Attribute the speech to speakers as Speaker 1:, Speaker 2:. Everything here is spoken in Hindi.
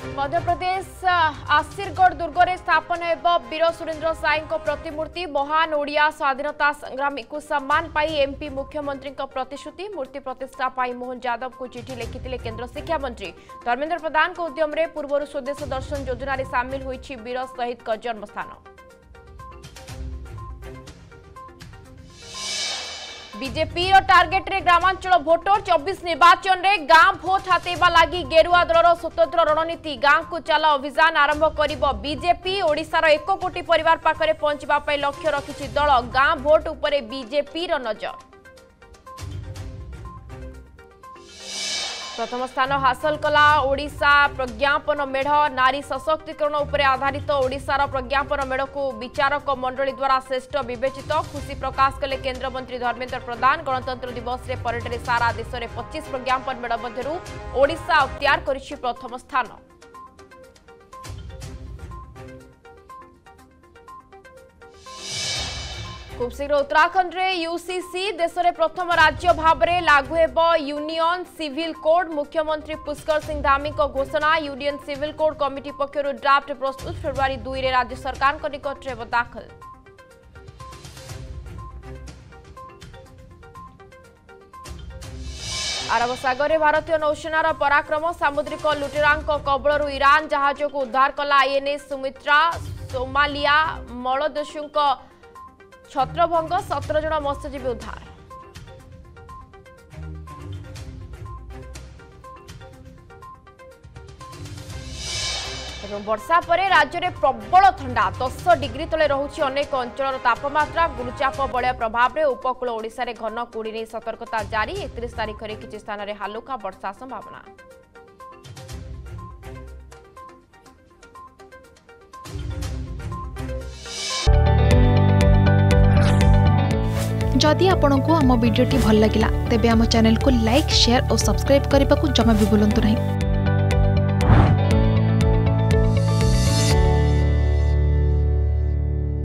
Speaker 1: मध्य प्रदेश आसिरगढ़ दुर्ग में स्थापन हो वीर सुरेंद्र साई प्रतिमूर्ति महान ओडिया स्वाधीनता संग्रामी को सम्मान पाई एमपी मुख्यमंत्री प्रतिश्रुति मूर्ति प्रतिष्ठा पाई मोहन यादव को चिठी लिखिते केंद्र शिक्षा मंत्री धर्मेंद्र प्रधान को उद्यम रे पूर्व स्वदेश दर्शन योजना रे सामिल होईछि वीर शहीद का जन्मस्थान। बीजेपी टार्गेट रे ग्रामांचल भोटर 24 निर्वाचन रे गांव भोट हातेबा लागि गेरुआ दलर स्वतंत्र रणनीति गांव को चला अभियान आरंभ करिबो बीजेपी ओडिशार 1 कोटी परिवार पाखरे पहुंचबा पई लक्ष्य रखिछि दल गांव भोट उपरे बीजेपी रो नजर। प्रथम स्थान हासिल कला ओडिशा प्रज्ञापन मेढ़ नारी सशक्तिकरण उपरे आधारित ओडिशार प्रज्ञापन मेढ़ को विचारक मंडली द्वारा श्रेष्ठ विवेचित खुशी प्रकाश कले केंद्र मंत्री धर्मेंद्र प्रधान। गणतंत्र दिवस रे परेड रे सारा देश में 25 प्रज्ञापन मेढ़ मध्यरु ओडिशा अख्तियार करिछि प्रथम स्थान। खूब शीघ्र उत्तराखंड रे यूसीसी देश में प्रथम राज्य भाव में लागू हेबो यूनियन सिविल कोड मुख्यमंत्री पुष्कर सिंह धामी को घोषणा। यूनियन सिविल कोड कमिटी पक्षर ड्राफ्ट प्रस्तुत फेब्रुआरी 2 रे राज्य सरकार को निकट रे दाखल। अरब सागर में भारतीय नौसेनार पराक्रम सामुद्रिक लुटेरांक कबलरू ईरान जहाज को उद्धार कला आईएनएस सुमित्रा। सोमालिया मलदेशु छत्रभंग 17 जन मत्स्यजीवी उद्धार। वर्षा परे राज्य में प्रबल ठंडा 10 डिग्री तले रहुछि अनेक अंचल तापमात्रा। गुरुचाप बलय प्रभाव में उपकूल ओडिशा रे घन कुड़ी नहीं सतर्कता जारी। 31 तारीख में किछि स्थान रे हालुका वर्षा संभावना।
Speaker 2: जदि आपंक आम भिडी भल लगा तेब आम चैनल को लाइक शेयर और सब्सक्राइब करने को जमा भी भूलु नहीं।